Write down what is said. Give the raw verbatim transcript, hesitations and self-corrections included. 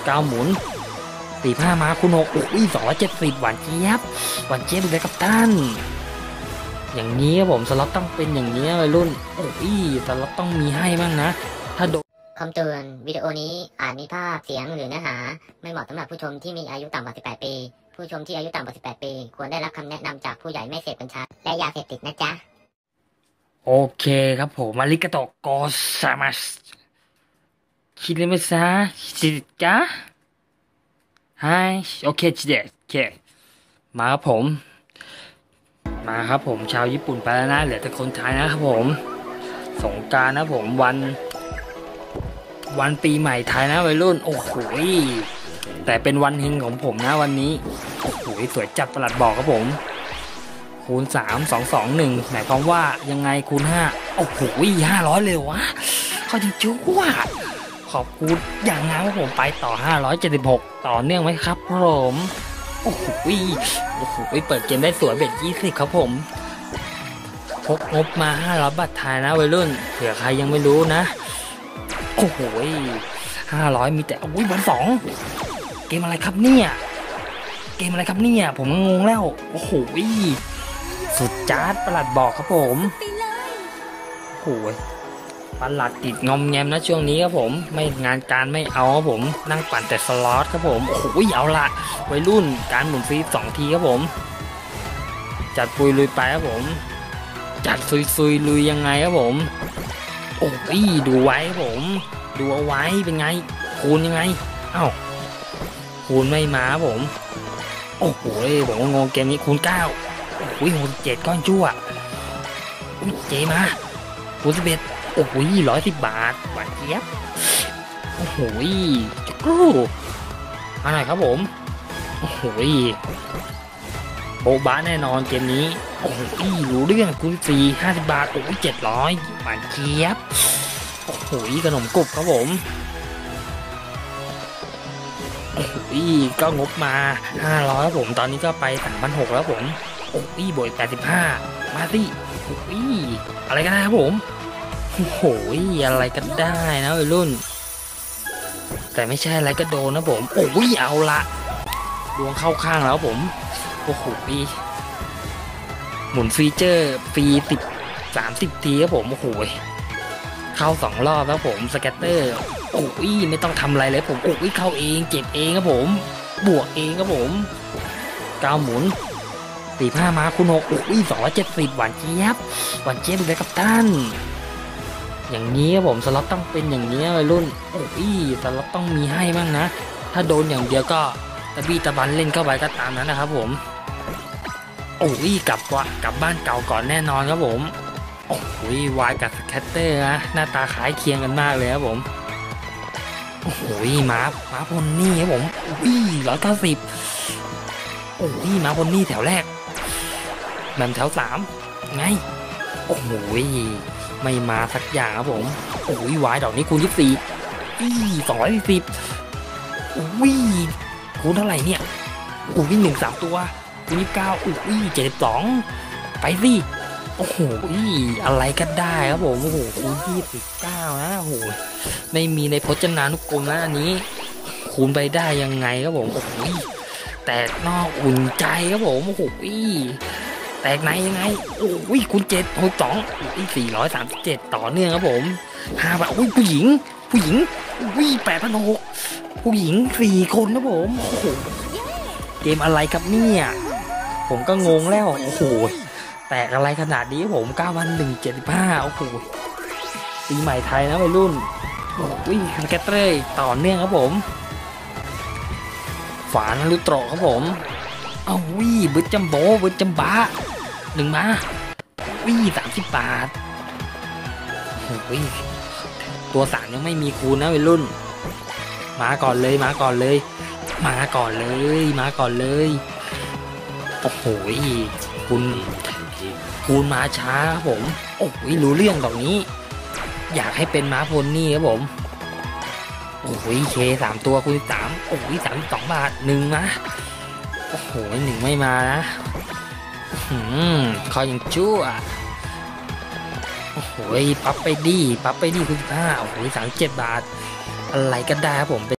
เก้าหมุนสี่ห้ามาคูณหกอุ้ยสองร้อยเจ็ดสิบหวานเจี๊ยบหวานเจี๊ยบเลยครับท่านอย่างนี้ครับผมสล็อตต้องเป็นอย่างนี้วัยรุ่นโอ้ยสล็อตต้องมีให้บ้างนะถ้าโดนคำเตือนวิดีโอนี้อาจมีภาพเสียงหรือเนื้อหาไม่เหมาะสำหรับผู้ชมที่มีอายุต่ำกว่าสิบแปดปีผู้ชมที่อายุต่ำกว่าสิบแปดปีควรได้รับคำแนะนำจากผู้ใหญ่ไม่เสพกัญชาและยาเสพติดนะจ๊ะโอเคครับผมอาริกาโตโกซามัสคิดเลยไหมซะชิกะไฮโอเคชิเดะโอเคมาครับผมมาครับผมชาวญี่ปุ่นไปแล้วนะเหลือแต่คนไทยนะครับผมสงกรานต์นะผมวันวันปีใหม่ไทยนะวัยรุ่นโอ้โหแต่เป็นวันเฮงของผมนะวันนี้โอ้โหสวยจัดประหลัดบอกครับผมคูณสามสองสองหนึ่งหมายความว่ายังไงคูณห้าโอ้โหห้าร้อยเลยวะเขาจริงจุ๊ว่าขอบคุณอย่างงั้นว่าผมไปต่อห้าร้อยเจ็ดสิบหกต่อเนื่องไหมครับผมโอ้โหโอ้โหเปิดเกมได้สวยเบ็ดยี่สิบครับผมพกงบมาห้าร้อยบาทไทยนะวัยรุ่นเผื่อใครยังไม่รู้นะโอ้โหห้าร้อยมีแต่อุ้ยวันสองเกมอะไรครับเนี่ยเกมอะไรครับเนี่ยผมงงแล้วโอ้โหสุดจ้าดประหลัดบอกครับผมโอ้โหประหลัดติดงอมแงมนะช่วงนี้ครับผมไม่งานการไม่เอาครับผมนั่งปั่นแต่สล็อตครับผมโอ้โหเอาละวัยรุ่นการหมุนฟรีสองทีครับผมจัดปุยลุยไปครับผมจัดซุยซุยลุยยังไงครับผมโอ้ยดูไว้ครับผมดูเอาไว้เป็นไงคูณยังไงเอ้าคูณไม่มาครับผมโอ้โหผมก็งงเกมนี้คูณเก้าโอ้โหคูณเจ็ดก้อนชั่วอุ้ยเจมาคูณสิบเอ็ดโอ้โหร้อยสิบบาทหวานเจี๊ยบโอ้โหจุกรูอะไรครับผมโอ้โหโบ๊ะบ้าแน่นอนเกมนี้โอ้โหรู้เรื่องคูณสี่ห้าสิบบาทโอ้โหเจ็ดร้อยหวานเจี๊ยบโอ้โหขนมกรุบครับผมโอ้โหก็งบมาห้าร้อยครับผมตอนนี้ก็ไปสามพันหกแล้วผมโอ้โหบวกแปดสิบห้ามาสิโอ้โหอะไรกันนะครับผมโอ้โหอะไรก็ได้นะวัยรุ่นแต่ไม่ใช่อะไรก็โดนนะผมโอ้ยเอาละดวงเข้าข้างแล้วผมโอ้โหหมุนฟีเจอร์ฟรีสิบสามสิบทีครับผมโอ้โหเข้าสองรอบแล้วผมสแกตเตอร์โอ้ยไม่ต้องทำอะไรเลยผมโอ้ยเข้าเองเก็บเองครับผมบวกเองครับผมเก้าหมุนสี่ห้ามาคูณหกโอ้ยสองร้อยเจ็ดสิบหวานเจี๊ยบหวานเจี๊ยบเลยครับท่านอย่างนี้ครับผมสล็อตต้องเป็นอย่างนี้วัยรุ่นโอ้ยสล็อตต้องมีให้บ้างนะถ้าโดนอย่างเดียวก็ตะบี้ตะบันเล่นเข้าไปก็ตามนั้นนะครับผมโอ้ยกลับว่ากลับบ้านเก่าก่อนแน่นอนครับผมโอ้ยวายกับสแคตเตอร์นะหน้าตาคล้ายเคียงกันมากเลยครับผมโอ้โหม้าม้าพลนี่ครับผมโอ้ยร้อยเก้าสิบโอ้ยม้าพลนี่แถวแรกแบมแถวสามไงโอ้โหไม่มาสักอย่างครับผมโอ้ยวายดอกนี้คูณยี่สิบสี่สองร้อยสี่สิบโอ้ยคูณเท่าไหร่เนี่ยโอ้ยหนึ่งสามตัวคูณยี่สิบเก้าโอ้ยเจ็ดสิบสองไปสิโอ้โหอะไรก็ได้ครับผมโอ้โหคูณยี่สิบเก้านะโอ้โหไม่มีในพจนานุกรมนะอันนี้คูณไปได้ยังไงครับผมโอ้โหแตกนอกอุ่นใจครับผมโอ้โหแตกไหนยังไงโอ้ยคูณเจ็ดคูณสองสี่ร้อยสามสิบเจ็ดต่อเนื่องครับผมห้าบาทโอ้ยผู้หญิงผู้หญิงวิ่งแปดพันหกผู้หญิงสี่คนนะผมโอ้โหเกมอะไรครับเนี่ยผมก็งงแล้วโอ้โหแตกอะไรขนาดนี้ผมเก้าพันหนึ่งเจ็ดสิบห้าโอ้โหปีใหม่ไทยนะวัยรุ่นโอ้ยสแกตเตอร์ต่อเนื่องครับผมฝานารุโตะครับผมเอาวิบึ้จัมโบ้บึ้จัมบ้าหนึ่งมาวิสามสิบบาทโอ้ยตัวสามยังไม่มีคูณนะวัยรุ่นมาก่อนเลยมาก่อนเลยมาก่อนเลยมาก่อนเลยโอ้โหคุณคูณมาช้าครับผมโอ้ยรู้เรื่องตรงนี้อยากให้เป็นม้าพลนี่ครับผมโอ้ยเคสามตัวคูณสามโอ้ยสามสิบสองบาทหนึ่งนะโอ้โหหนึ่งไม่มานะอืมคอยยังชั่วโอ้โหปั๊บไปดีปั๊บไปดีคูณสิบห้าโอ้โหสามสิบเจ็ดบาทอะไรก็ได้ครับผม